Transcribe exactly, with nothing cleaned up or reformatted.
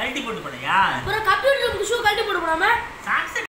கழட்டி போட்டு போலையா? அப்புறம் கம்ப்யூட்டர் ரூமுக்கு ஷூ கழட்டி போட்டு போடாம